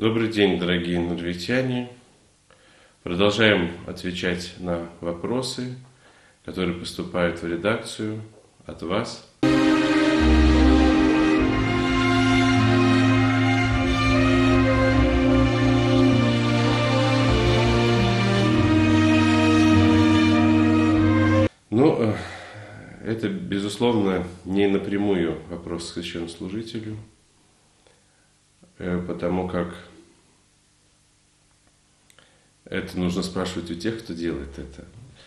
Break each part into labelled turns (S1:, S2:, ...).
S1: Добрый день, дорогие норвитяне. Продолжаем отвечать на вопросы, которые поступают в редакцию от вас. Это, безусловно, не напрямую вопрос к священнослужителю, потому как это нужно спрашивать у тех, кто делает это.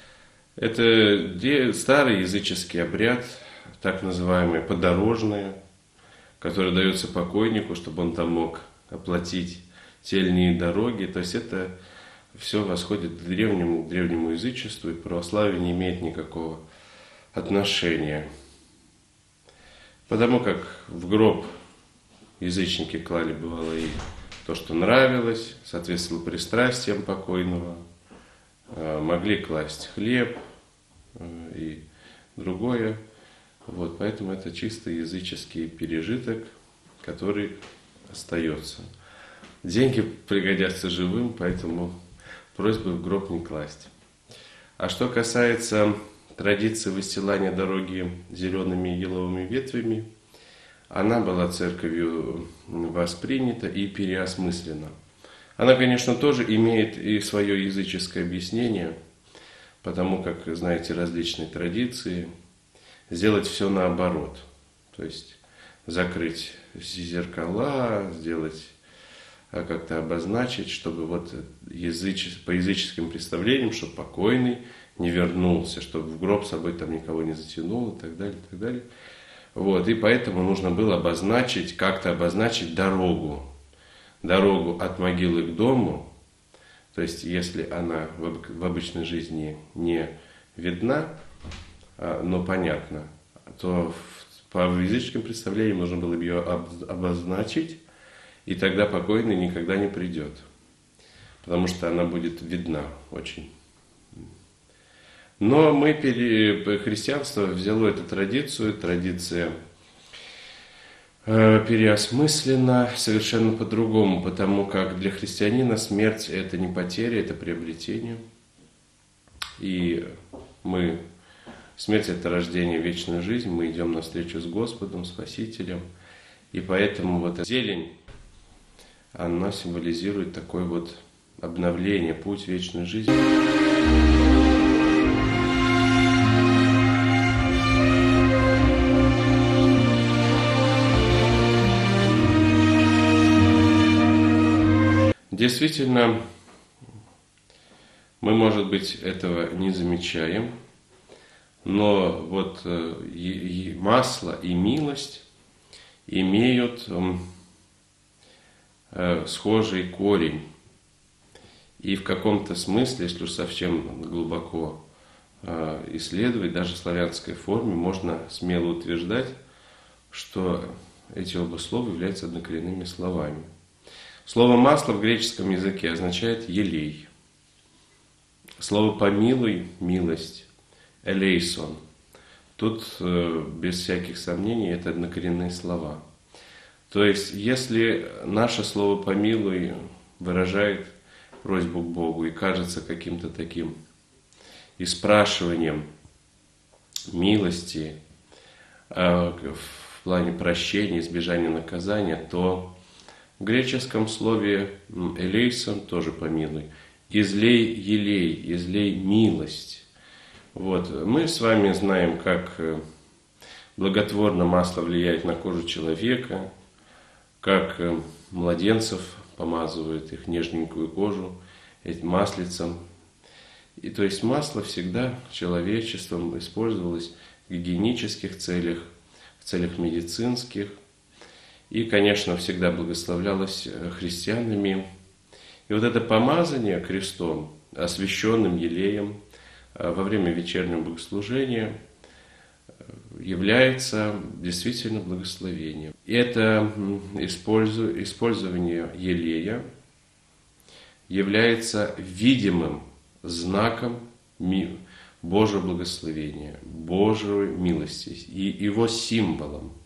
S1: Это старый языческий обряд, так называемый подорожный, который дается покойнику, чтобы он там мог оплатить те или иные дороги. То есть это все восходит к древнему язычеству, и православие не имеет никакого отношения. Потому как в гроб язычники клали, бывало, и то, что нравилось, соответствовало пристрастиям покойного. Могли класть хлеб и другое. Поэтому это чисто языческий пережиток, который остается. Деньги пригодятся живым, поэтому просьба в гроб не класть. А что касается традиции выстилания дороги зелеными еловыми ветвями, она была церковью воспринята и переосмыслена. Она, конечно, тоже имеет и свое языческое объяснение, потому как, знаете, различные традиции, сделать все наоборот. То есть закрыть зеркала, сделать, как-то обозначить, чтобы по языческим представлениям, чтобы покойный не вернулся, чтобы в гроб с собой там никого не затянул и так далее, и так далее. И поэтому нужно было как-то обозначить дорогу от могилы к дому. То есть, если она в обычной жизни не видна, но понятна, то по языческим представлениям нужно было ее обозначить, и тогда покойный никогда не придет, потому что она будет видна очень. Но христианство взяло эту традицию, традиция переосмыслена совершенно по-другому, потому как для христианина смерть – это не потеря, это приобретение. И смерть – это рождение в вечную жизнь, мы идем навстречу с Господом, Спасителем. И поэтому зелень, она символизирует такое обновление, путь в вечную жизнь. Действительно, мы, может быть, этого не замечаем, но масло и милость имеют схожий корень. И в каком-то смысле, если уж совсем глубоко исследовать, даже в славянской форме, можно смело утверждать, что эти оба слова являются однокоренными словами. Слово «масло» в греческом языке означает «елей». Слово «помилуй» – «милость», «элейсон». Тут, без всяких сомнений, это однокоренные слова. То есть, если наше слово «помилуй» выражает просьбу к Богу и кажется каким-то таким испрашиванием милости в плане прощения, избежания наказания, то в греческом слове «элейсон» тоже «помилуй». «Излей елей», «излей милость». Мы с вами знаем, как благотворно масло влияет на кожу человека, как младенцев помазывают их нежненькую кожу этим маслицем. И то есть масло всегда человечеством использовалось в гигиенических целях, в целях медицинских. И, конечно, всегда благословлялось христианами. И это помазание крестом, освященным елеем во время вечернего богослужения является действительно благословением. И это использование елея является видимым знаком Божьего благословения, Божьей милости и его символом.